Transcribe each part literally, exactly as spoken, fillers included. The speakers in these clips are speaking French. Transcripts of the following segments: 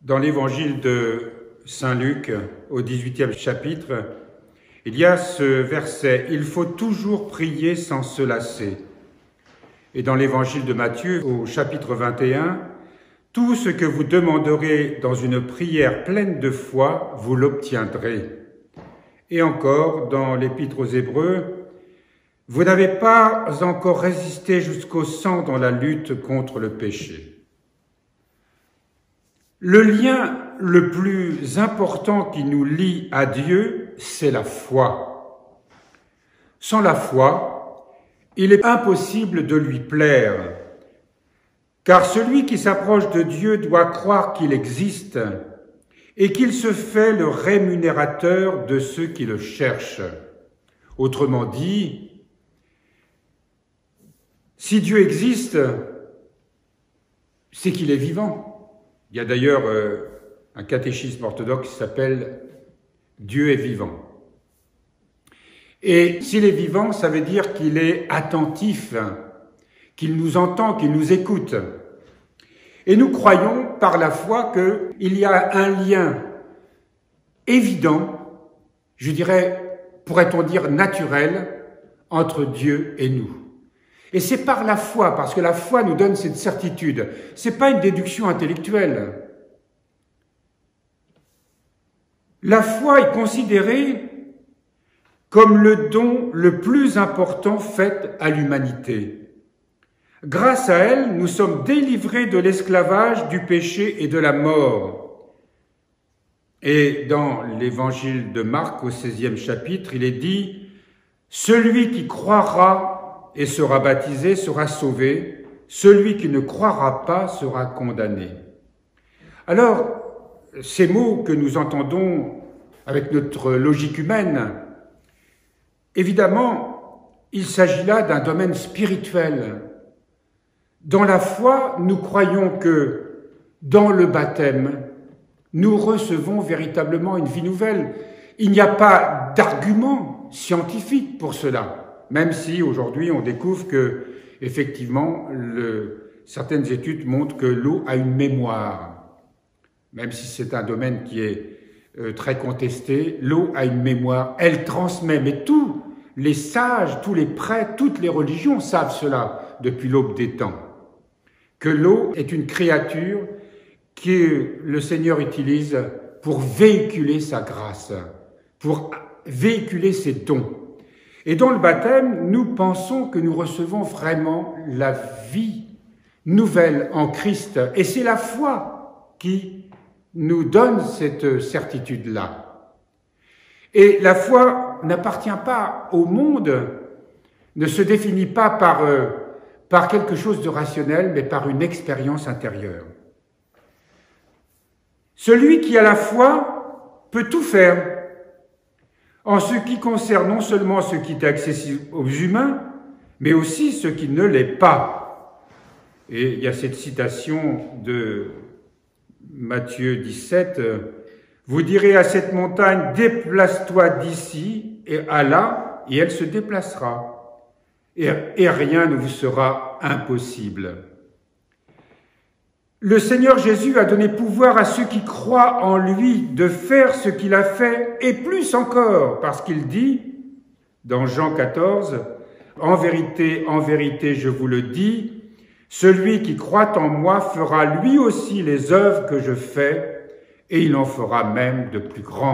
Dans l'évangile de Saint Luc, au dix-huitième chapitre, il y a ce verset « Il faut toujours prier sans se lasser ». Et dans l'évangile de Matthieu, au chapitre vingt et un, « Tout ce que vous demanderez dans une prière pleine de foi, vous l'obtiendrez ». Et encore, dans l'épître aux Hébreux, « Vous n'avez pas encore résisté jusqu'au sang dans la lutte contre le péché ». Le lien le plus important qui nous lie à Dieu, c'est la foi. Sans la foi, il est impossible de lui plaire, car celui qui s'approche de Dieu doit croire qu'il existe et qu'il se fait le rémunérateur de ceux qui le cherchent. Autrement dit, si Dieu existe, c'est qu'il est vivant. Il y a d'ailleurs euh, un catéchisme orthodoxe qui s'appelle « Dieu est vivant ». Et s'il est vivant, ça veut dire qu'il est attentif, qu'il nous entend, qu'il nous écoute. Et nous croyons par la foi qu'il y a un lien évident, je dirais, pourrait-on dire naturel, entre Dieu et nous. Et c'est par la foi, parce que la foi nous donne cette certitude. C'est pas une déduction intellectuelle. La foi est considérée comme le don le plus important fait à l'humanité. Grâce à elle, nous sommes délivrés de l'esclavage, du péché et de la mort. Et dans l'évangile de Marc, au seizième chapitre, il est dit « Celui qui croira et sera baptisé sera sauvé, celui qui ne croira pas sera condamné. » Alors, ces mots que nous entendons avec notre logique humaine, évidemment, il s'agit là d'un domaine spirituel. Dans la foi, nous croyons que dans le baptême, nous recevons véritablement une vie nouvelle. Il n'y a pas d'argument scientifique pour cela. Même si aujourd'hui on découvre que, effectivement, le, certaines études montrent que l'eau a une mémoire. Même si c'est un domaine qui est euh, très contesté, l'eau a une mémoire, elle transmet. Mais tous les sages, tous les prêtres, toutes les religions savent cela depuis l'aube des temps. Que l'eau est une créature que le Seigneur utilise pour véhiculer sa grâce, pour véhiculer ses dons. Et dans le baptême, nous pensons que nous recevons vraiment la vie nouvelle en Christ. Et c'est la foi qui nous donne cette certitude-là. Et la foi n'appartient pas au monde, ne se définit pas par, euh, par quelque chose de rationnel, mais par une expérience intérieure. Celui qui a la foi peut tout faire. En ce qui concerne non seulement ce qui est accessible aux humains, mais aussi ce qui ne l'est pas. Et il y a cette citation de Matthieu dix-sept, « Vous direz à cette montagne, déplace-toi d'ici et à là, et elle se déplacera, et, et rien ne vous sera impossible. » Le Seigneur Jésus a donné pouvoir à ceux qui croient en lui de faire ce qu'il a fait, et plus encore, parce qu'il dit, dans Jean quatorze, « En vérité, en vérité, je vous le dis, celui qui croit en moi fera lui aussi les œuvres que je fais, et il en fera même de plus grandes. »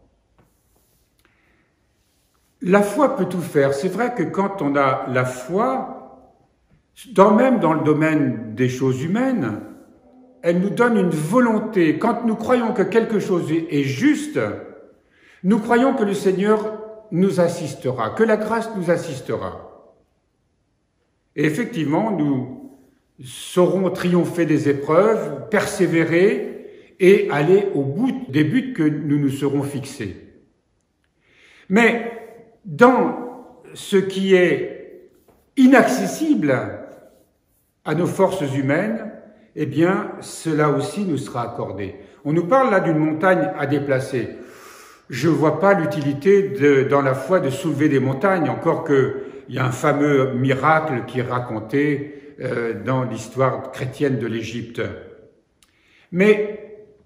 La foi peut tout faire. C'est vrai que quand on a la foi, dans, même dans le domaine des choses humaines, elle nous donne une volonté. Quand nous croyons que quelque chose est juste, nous croyons que le Seigneur nous assistera, que la grâce nous assistera. Et effectivement, nous saurons triompher des épreuves, persévérer et aller au bout des buts que nous nous serons fixés. Mais dans ce qui est inaccessible à nos forces humaines, eh bien, cela aussi nous sera accordé. On nous parle là d'une montagne à déplacer. Je ne vois pas l'utilité de, dans la foi de soulever des montagnes, encore qu'il y a un fameux miracle qui est raconté euh, dans l'histoire chrétienne de l'Égypte. Mais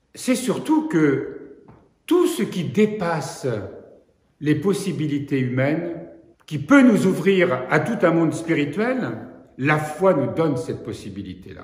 c'est surtout que tout ce qui dépasse les possibilités humaines, qui peut nous ouvrir à tout un monde spirituel, la foi nous donne cette possibilité-là.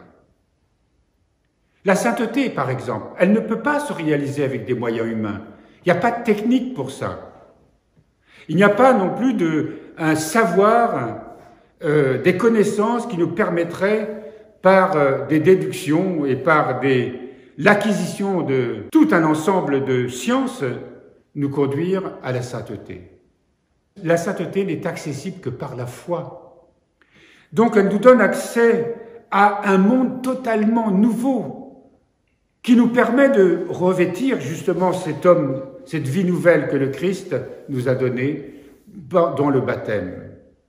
La sainteté, par exemple, elle ne peut pas se réaliser avec des moyens humains. Il n'y a pas de technique pour ça. Il n'y a pas non plus de, un savoir, euh, des connaissances qui nous permettraient, par euh, des déductions et par des, l'acquisition de tout un ensemble de sciences, nous conduire à la sainteté. La sainteté n'est accessible que par la foi. Donc elle nous donne accès à un monde totalement nouveau, qui nous permet de revêtir justement cet homme, cette vie nouvelle que le Christ nous a donnée dans le baptême.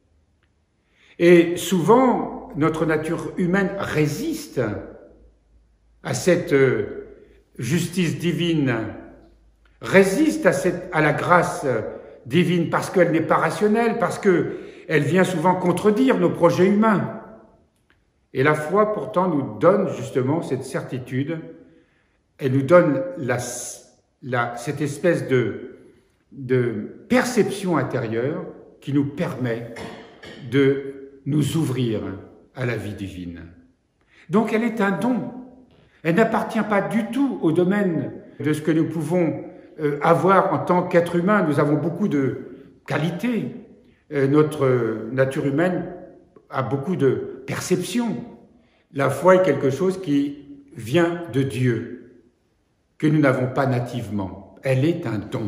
Et souvent, notre nature humaine résiste à cette justice divine, résiste à, cette, à la grâce divine parce qu'elle n'est pas rationnelle, parce qu'elle vient souvent contredire nos projets humains. Et la foi, pourtant, nous donne justement cette certitude. Elle nous donne la, la, cette espèce de, de perception intérieure qui nous permet de nous ouvrir à la vie divine. Donc elle est un don. Elle n'appartient pas du tout au domaine de ce que nous pouvons euh, avoir en tant qu'être humain. Nous avons beaucoup de qualités. Euh, notre nature humaine a beaucoup de perceptions. La foi est quelque chose qui vient de Dieu, que nous n'avons pas nativement. Elle est un don.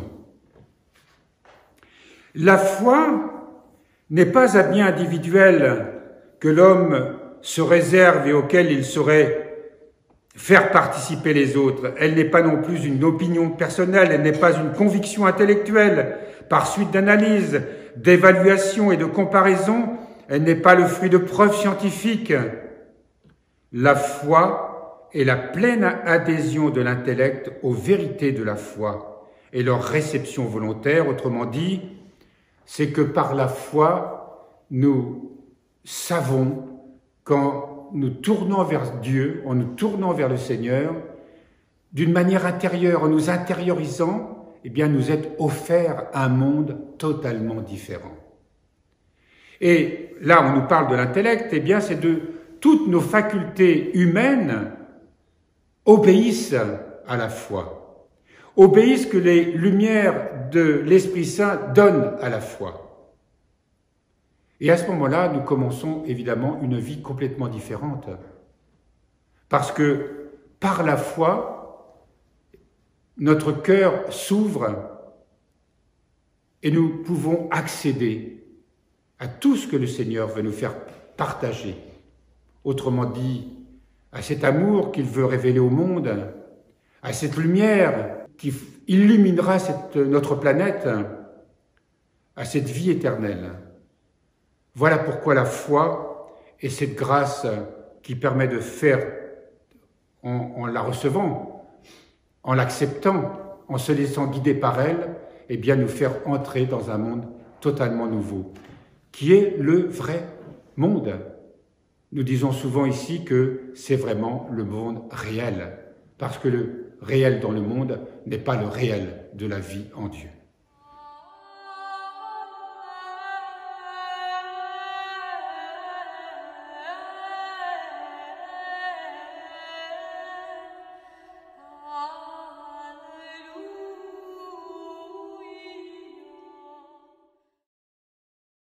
La foi n'est pas un bien individuel que l'homme se réserve et auquel il saurait faire participer les autres. Elle n'est pas non plus une opinion personnelle, elle n'est pas une conviction intellectuelle par suite d'analyse, d'évaluation et de comparaison. Elle n'est pas le fruit de preuves scientifiques. La foi est la pleine adhésion de l'intellect aux vérités de la foi et leur réception volontaire. Autrement dit, c'est que par la foi, nous savons qu'en nous tournant vers Dieu, en nous tournant vers le Seigneur, d'une manière intérieure, en nous intériorisant, eh bien, nous est offert un monde totalement différent. Et là, on nous parle de l'intellect, eh bien, c'est de toutes nos facultés humaines obéissent à la foi, obéissent que les lumières de l'Esprit Saint donnent à la foi. Et à ce moment-là, nous commençons évidemment une vie complètement différente. Parce que par la foi, notre cœur s'ouvre et nous pouvons accéder à tout ce que le Seigneur veut nous faire partager. Autrement dit, à cet amour qu'il veut révéler au monde, à cette lumière qui illuminera cette, notre planète, à cette vie éternelle. Voilà pourquoi la foi est cette grâce qui permet de faire, en, en la recevant, en l'acceptant, en se laissant guider par elle, eh bien nous faire entrer dans un monde totalement nouveau, qui est le vrai monde. Nous disons souvent ici que c'est vraiment le monde réel, parce que le réel dans le monde n'est pas le réel de la vie en Dieu.